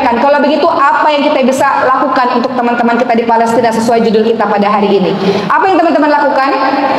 tanyakan, kalau begitu apa yang kita bisa lakukan untuk teman-teman kita di Palestina sesuai judul kita pada hari ini? Apa yang teman-teman lakukan?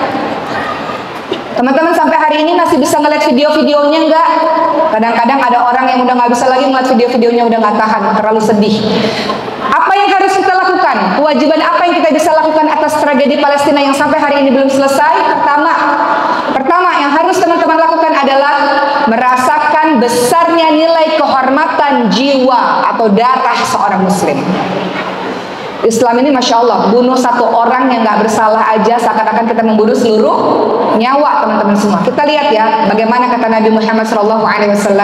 Teman-teman sampai hari ini masih bisa ngeliat video-videonya enggak? Kadang-kadang ada orang yang udah nggak bisa lagi ngeliat video-videonya, udah nggak tahan, terlalu sedih. Apa yang harus kita lakukan? Kewajiban apa yang kita bisa lakukan atas tragedi Palestina yang sampai hari ini belum selesai? Pertama yang harus teman-teman lakukan adalah merasakan besarnya nilai kehormatan jiwa atau darah seorang muslim. Islam ini Masya Allah, bunuh satu orang yang gak bersalah aja seakan-akan kita membunuh seluruh nyawa, teman-teman semua. Kita lihat ya bagaimana kata Nabi Muhammad SAW.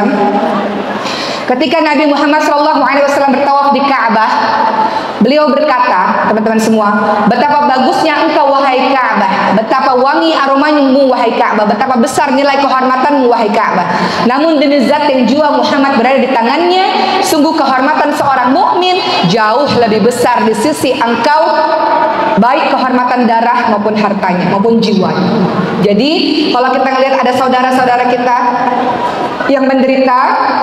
Ketika Nabi Muhammad SAW bertawaf di Ka'bah, beliau berkata, teman-teman semua, betapa bagusnya engkau wahai Ka'bah, betapa wangi aromamu wahai Ka'bah, betapa besar nilai kehormatanmu wahai Ka'bah. Namun demi zat yang jiwa Muhammad berada di tangannya, sungguh kehormatan seorang mukmin jauh lebih besar di sisi engkau, baik kehormatan darah maupun hartanya maupun jiwanya. Jadi kalau kita lihat ada saudara-saudara kita yang menderita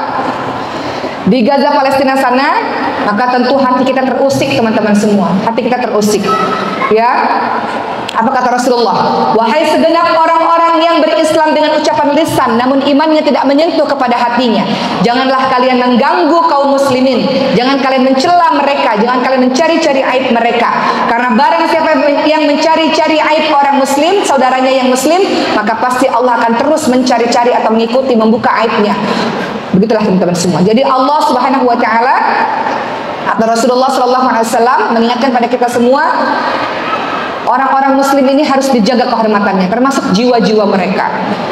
di Gaza Palestina sana, maka tentu hati kita terusik, teman-teman semua. Hati kita terusik. Ya. Apa kata Rasulullah? Wahai segenap orang-orang yang berislam dengan ucapan lisan namun imannya tidak menyentuh kepada hatinya, janganlah kalian mengganggu kaum muslimin, jangan kalian mencela mereka, jangan kalian mencari-cari aib mereka. Karena barang siapa yang mencari-cari aib orang muslim, saudaranya yang muslim, maka pasti Allah akan terus mencari-cari atau mengikuti membuka aibnya. Begitulah teman-teman semua. Jadi Allah Subhanahu wa taala atau Rasulullah SAW mengingatkan pada kita semua, orang-orang muslim ini harus dijaga kehormatannya, termasuk jiwa-jiwa mereka.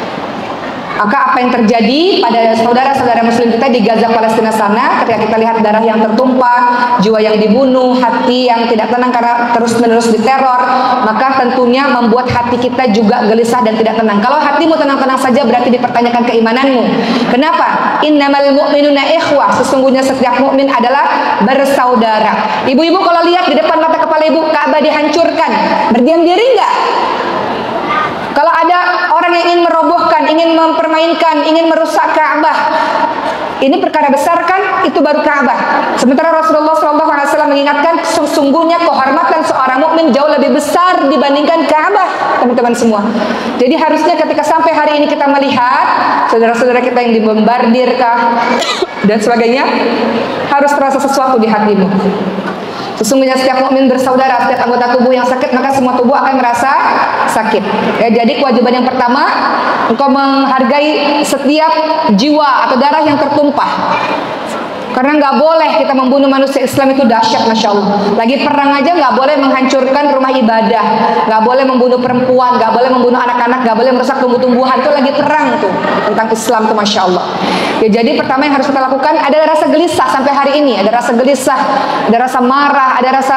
Maka apa yang terjadi pada saudara-saudara muslim kita di Gaza Palestina sana, ketika kita lihat darah yang tertumpah, jiwa yang dibunuh, hati yang tidak tenang karena terus-menerus diteror, maka tentunya membuat hati kita juga gelisah dan tidak tenang. Kalau hatimu tenang-tenang saja berarti dipertanyakan keimananmu. Kenapa? Innamal mu'minuna ikhwah, sesungguhnya setiap mukmin adalah bersaudara. Ibu-ibu kalau lihat di depan mata kepala ibu Ka'bah dihancurkan, berdiam diri enggak? Kalau ada orang yang ingin merobohkan, ingin mempermainkan, ingin merusak Ka'bah, ini perkara besar kan? Itu baru Ka'bah. Sementara Rasulullah SAW mengingatkan, sesungguhnya kehormatan seorang mukmin jauh lebih besar dibandingkan Ka'bah, teman-teman semua. Jadi harusnya ketika sampai hari ini kita melihat saudara-saudara kita yang dibombardir kah dan sebagainya, harus terasa sesuatu di hatimu. Sesungguhnya setiap mukmin bersaudara, setiap anggota tubuh yang sakit maka semua tubuh akan merasa sakit. Ya, jadi kewajiban yang pertama, engkau menghargai setiap jiwa atau darah yang tertumpah. Karena nggak boleh kita membunuh manusia. Islam itu dahsyat, Masya Allah. Lagi perang aja nggak boleh menghancurkan rumah ibadah, nggak boleh membunuh perempuan, nggak boleh membunuh anak-anak, nggak boleh merusak tumbuh-tumbuhan. Itu lagi perang tuh tentang Islam tuh, Masya Allah. Ya, jadi pertama yang harus kita lakukan, ada rasa gelisah sampai hari ini, ada rasa gelisah, ada rasa marah, ada rasa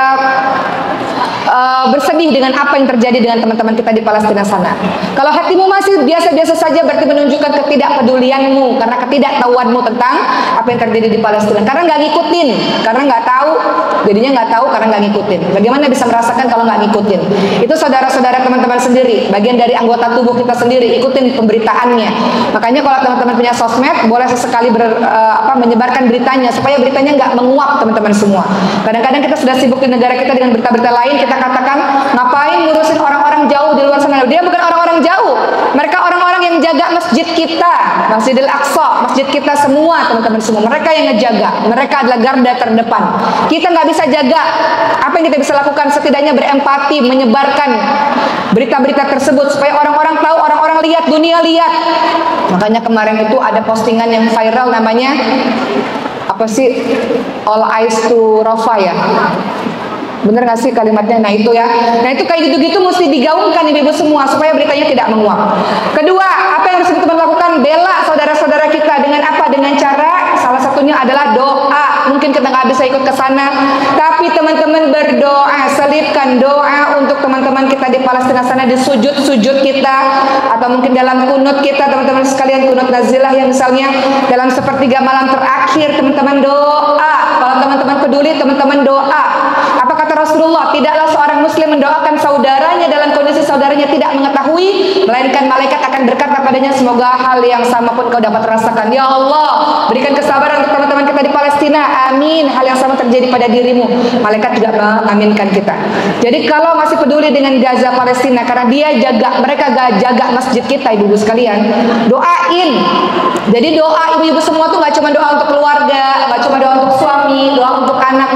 bersedih dengan apa yang terjadi dengan teman-teman kita di Palestina sana. Kalau hatimu masih biasa-biasa saja, berarti menunjukkan ketidakpedulianmu karena ketidaktahuanmu tentang apa yang terjadi di Palestina. Karena nggak ngikutin, karena nggak tahu, jadinya nggak tahu karena nggak ngikutin. Bagaimana bisa merasakan kalau nggak ngikutin? Itu saudara-saudara teman-teman sendiri, bagian dari anggota tubuh kita sendiri, ikutin pemberitaannya. Makanya kalau teman-teman punya sosmed, boleh sesekali menyebarkan beritanya supaya beritanya nggak menguap, teman-teman semua. Kadang-kadang kita sudah sibuk di negara kita dengan berita-berita lain, kita katakan ngapain ngurusin orang-orang jauh di luar sana. Dia bukan orang-orang jauh, mereka orang-orang yang jaga masjid kita, Masjidil Aqsa, masjid kita semua, teman-teman semua. Mereka yang ngejaga, mereka adalah garda terdepan. Kita nggak bisa jaga. Apa yang kita bisa lakukan? Setidaknya berempati, menyebarkan berita-berita tersebut supaya orang-orang tahu, orang-orang lihat, dunia lihat. Makanya kemarin itu ada postingan yang viral, namanya apa sih, all eyes to Rafah ya, bener gak sih kalimatnya? Nah itu ya, nah itu kayak gitu-gitu mesti digaungkan ibu-ibu semua supaya beritanya tidak menguap. Kedua, apa yang harus teman-teman lakukan? Bela saudara-saudara kita dengan apa? Dengan cara, salah satunya adalah doa. Mungkin kita nggak bisa ikut ke sana, tapi teman-teman berdoa, selipkan doa untuk teman-teman kita di Palestina sana, di sujud-sujud kita, atau mungkin dalam kunut kita, teman-teman sekalian, kunut nazilah yang misalnya dalam sepertiga malam terakhir, teman-teman doa. Kalau teman-teman peduli, teman-teman doa. Apa kata Rasulullah, tidaklah seorang muslim mendoakan saudaranya dalam kondisi saudaranya tidak mengetahui, melainkan malaikat akan berkata padanya, semoga hal yang sama pun kau dapat rasakan. Ya Allah, berikan kesabaran untuk teman-teman kita di Palestina. Amin. Hal yang sama terjadi pada dirimu. Malaikat juga mengaminkan kita. Jadi kalau masih peduli dengan Gaza Palestina, karena mereka jaga masjid kita, ibu-ibu sekalian, doain. Jadi doa ibu-ibu semua tuh nggak cuma doa untuk keluarga, nggak cuma doa untuk suami, doa untuk anak,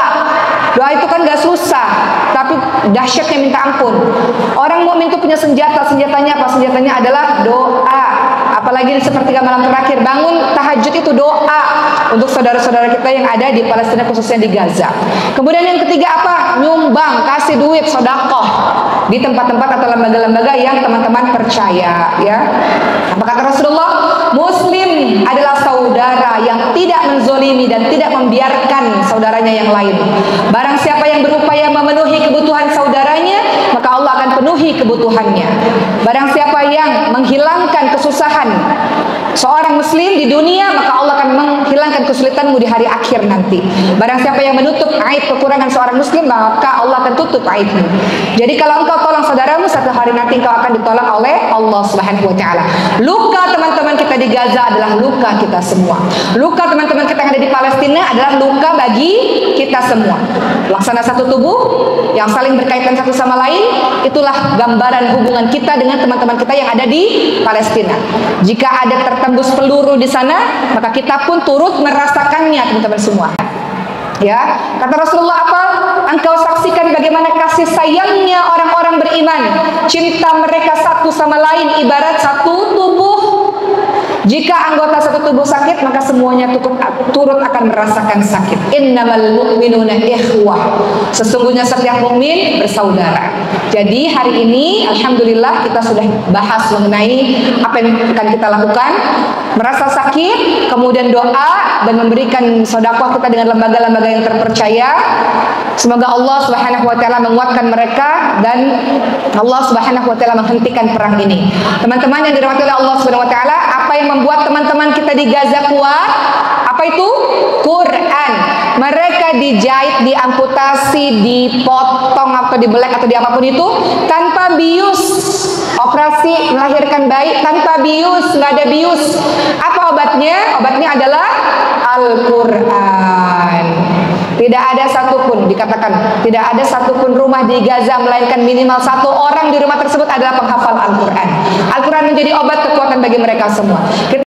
doa itu kan gak susah, tapi dahsyatnya minta ampun. Orang mukmin itu punya senjatanya apa? Senjatanya adalah doa. Apalagi di sepertiga malam terakhir, bangun tahajud itu doa untuk saudara-saudara kita yang ada di Palestina, khususnya di Gaza. Kemudian yang ketiga apa? Nyumbang, kasih duit, sedekah di tempat-tempat atau lembaga-lembaga yang teman-teman percaya, ya. Apa kata Rasulullah? Muslim adalah saudara yang tidak menzolimi dan tidak membiarkan saudaranya yang lain. Barang siapa yang berupaya memenuhi kebutuhan saudaranya, maka Allah akan penuhi kebutuhannya. Barang siapa yang menghilangkan kesusahan seorang muslim di dunia, maka Allah akan menghilangkan kesulitanmu di hari akhir nanti. Barang siapa yang menutup aib kekurangan seorang muslim, maka Allah akan tutup aibmu. Jadi kalau engkau tolong saudaramu, satu hari nanti engkau akan ditolong oleh Allah Subhanahu wa taala. Luka teman-teman kita di Gaza adalah luka kita semua. Luka teman-teman kita yang ada di Palestina adalah luka bagi kita semua. Laksana satu tubuh yang saling berkaitan satu sama lain, itulah gambaran hubungan kita dengan teman-teman kita yang ada di Palestina. Jika ada tertembus peluru di sana, maka kita pun turut merasakannya, teman-teman semua. Ya, kata Rasulullah apa? Engkau saksikan bagaimana kasih sayangnya orang-orang beriman, cinta mereka satu sama lain ibarat satu tubuh. Jika anggota satu tubuh sakit, maka semuanya turut akan merasakan sakit. Innamal mu'minuna ikhwah. Sesungguhnya setiap mukmin bersaudara. Jadi hari ini alhamdulillah kita sudah bahas mengenai apa yang akan kita lakukan. Merasa sakit, kemudian doa dan memberikan sedekah kita dengan lembaga-lembaga yang terpercaya. Semoga Allah Subhanahu wa taala menguatkan mereka dan Allah Subhanahu wa taala menghentikan perang ini. Teman-teman yang dirahmati oleh Allah Subhanahu wa taala, apa yang membuat teman-teman kita di Gaza kuat? Apa itu? Quran. Mereka dijahit, diamputasi, dipotong atau dibelek atau di apapun itu tanpa bius. Operasi melahirkan bayi tanpa bius, nggak ada bius. Apa obatnya? Obatnya adalah Al-Quran. Tidak ada satupun, dikatakan tidak ada satupun rumah di Gaza melainkan minimal satu orang di rumah tersebut adalah penghafal Al-Quran. Al-Quran menjadi obat kekuatan bagi mereka semua. Kita